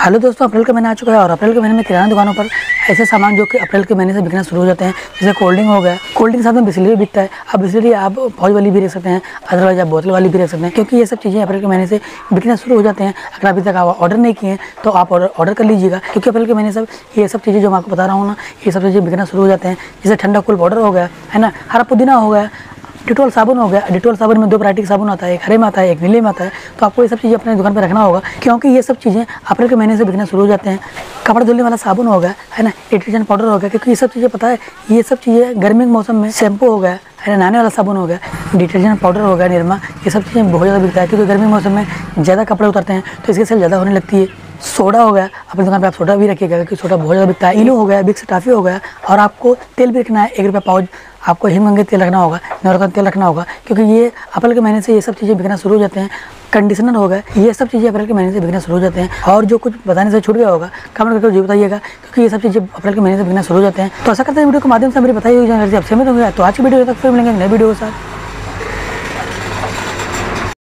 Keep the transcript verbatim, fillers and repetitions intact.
Hello दोस्तों, अप्रैल का महीना आ चुका है और अप्रैल के महीने में किराना दुकानों पर ऐसे सामान जो कि अप्रैल के महीने से बिकना शुरू हो जाते हैं, जैसे कोल्ड ड्रिंक हो गया। कोल्ड ड्रिंक साथ में बिस्लरी भी बिकता है। अब बिस्लरी आप फौज वाली भी रख सकते हैं, अदरवाइज आप बोतल वाली भी रख सकते हैं, क्योंकि ये सब चीज़ें अप्रैल के महीने से बिकना शुरू हो जाते हैं। अगर अभी तक आप ऑर्डर नहीं किए हैं तो आप ऑर्डर ऑर्डर कर लीजिएगा, क्योंकि अप्रैल के महीने से ये सब चीज़ें जो मैं आपको बता रहा हूँ ना, ये सब चीज़ें बिकना शुरू हो जाते हैं। जैसे ठंडा कूल पाउडर हो गया, है ना, हरा पुदीना हो गया, डिटोल साबुन हो गया। डिटोल साबुन में दो वैरायटी का साबुन आता है, एक हरे में आता है, एक नीले में आता है। तो आपको ये सब चीज़ें अपने दुकान पर रखना होगा, क्योंकि ये सब चीज़ें अप्रैल के महीने से बिकना शुरू हो जाते हैं। कपड़ा धुलने वाला साबुन हो गया, है ना, डिटर्जेंट पाउडर हो गया, क्योंकि ये सब चीज़ें पता है, ये सब चीज़ें गर्मी के मौसम में शैम्पू हो गया, है ना, नहाने वाला साबुन हो गया, डिटर्जेंट पाउडर हो गया, निरमा, ये सब चीज़ें बहुत ज़्यादा बिकता है, क्योंकि गर्मी के मौसम में ज़्यादा कपड़े उतरते हैं तो इसकी सेल ज़्यादा होने लगती है। सोडा हो गया, अपनी दुकान पे आप सोडा भी रखिएगा, क्योंकि सोडा बहुत ज़्यादा बिकता है। इनो हो गया, बिक्स टॉफी हो गया। और आपको तेल भी रखना है, एक रुपये पाउच आपको हिमगंगे तेल रखना होगा, नवरत्न तेल रखना होगा, क्योंकि ये अप्रैल के महीने से ये सब चीज़ें बिकना शुरू हो जाते हैं। कंडीशनर हो गया, ये सब चीज़ें अप्रैल के महीने से बिकना शुरू हो जाते हैं। और जो कुछ बताने से छूट गया होगा कमेंट करके मुझे बताइएगा, क्योंकि ये सब चीज़ें अप्रैल के महीने से बिकना शुरू हो जाते हैं। तो ऐसा करते हैं वीडियो के माध्यम से मेरी बताई हुई जानकारी आपसे सहमत होंगे। तो आज की वीडियो तक फिर मिलेंगे नए वीडियो के साथ।